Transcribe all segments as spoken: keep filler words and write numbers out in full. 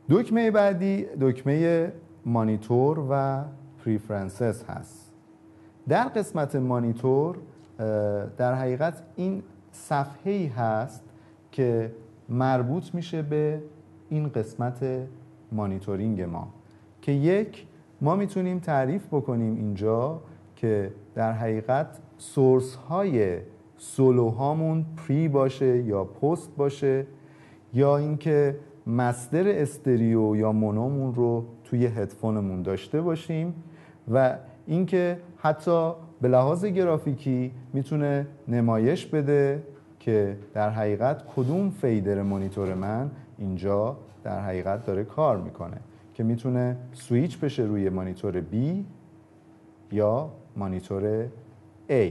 دکمه بعدی دکمه مانیتور و پریفرنسز هست. در قسمت مانیتور در حقیقت این صفحه‌ای هست که مربوط میشه به این قسمت مانیتورینگ ما که یک ما میتونیم تعریف بکنیم اینجا که در حقیقت سورس های سولو هامون پری باشه یا پست باشه یا اینکه مستر استریو یا مونومون رو توی هدفونمون داشته باشیم و اینکه حتی به لحاظ گرافیکی میتونه نمایش بده که در حقیقت کدوم فیدر مانیتور من اینجا در حقیقت داره کار میکنه که میتونه سویچ بشه روی مانیتور B یا مانیتور A.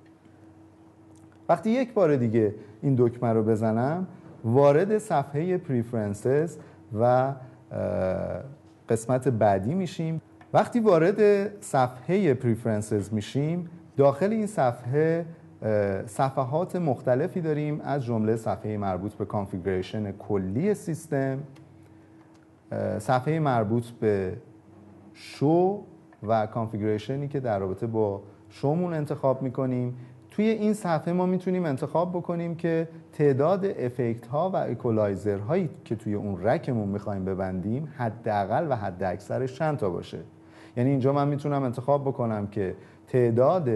وقتی یک بار دیگه این دکمه رو بزنم وارد صفحه پریفرنسز و قسمت بعدی میشیم. وقتی وارد صفحه پریفرنسز میشیم داخل این صفحه صفحات مختلفی داریم از جمله صفحه مربوط به کانفیگوریشن کلی سیستم، صفحه مربوط به شو و کانفیگوریشنی که در رابطه با شومون انتخاب میکنیم. توی این صفحه ما میتونیم انتخاب بکنیم که تعداد افکت ها و اکولایزر هایی که توی اون رکمون میخوایم ببندیم حداقل و حد اکثرش چند تا باشه. یعنی اینجا من میتونم انتخاب بکنم که تعداد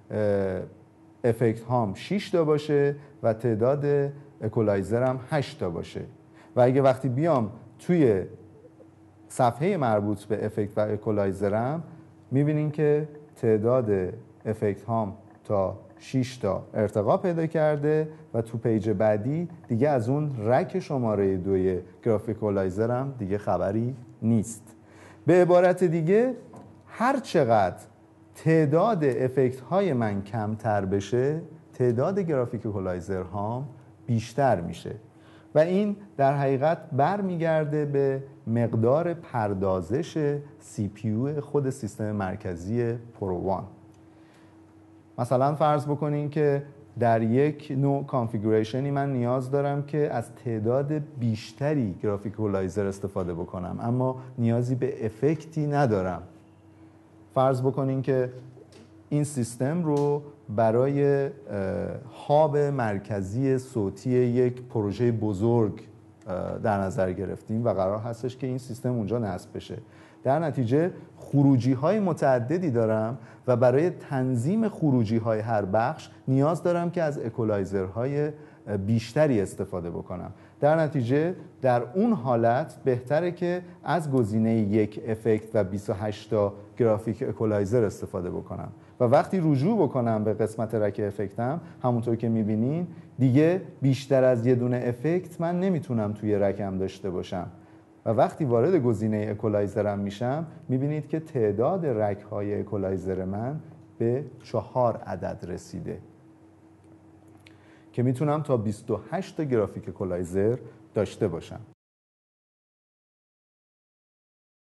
افکت هام شش تا باشه و تعداد اکولایزر هم هشت تا باشه و اگه وقتی بیام توی صفحه مربوط به افکت و اکولایزرم میبینین که تعداد افکت هام تا شش تا ارتقا پیدا کرده و تو پیج بعدی دیگه از اون رک شماره دوی گرافیک اکولایزرم دیگه خبری نیست. به عبارت دیگه هر چقدر تعداد افکت های من کمتر بشه تعداد گرافیک اکولایزر هام بیشتر میشه و این در حقیقت برمیگرده به مقدار پردازش سی پی یو خود سیستم مرکزی پرووان. مثلا فرض بکنین که در یک نوع کانفیگوریشنی من نیاز دارم که از تعداد بیشتری گرافیک اکولایزر استفاده بکنم اما نیازی به افکتی ندارم. فرض بکنین که این سیستم رو برای هاب مرکزی صوتی یک پروژه بزرگ در نظر گرفتیم و قرار هستش که این سیستم اونجا نصب بشه. در نتیجه خروجی های متعددی دارم و برای تنظیم خروجی های هر بخش نیاز دارم که از اکولایزرهای بیشتری استفاده بکنم. در نتیجه در اون حالت بهتره که از گزینه یک افکت و بیست و هشت تا گرافیک اکولایزر استفاده بکنم و وقتی رجوع بکنم به قسمت رک افکتم همونطور که میبینین دیگه بیشتر از یه دونه افکت من نمیتونم توی رکم داشته باشم و وقتی وارد گزینه اکولایزرم میشم میبینید که تعداد رک های اکولایزر من به چهار عدد رسیده که میتونم تا بیست و هشت تا گرافیک اکولایزر داشته باشم.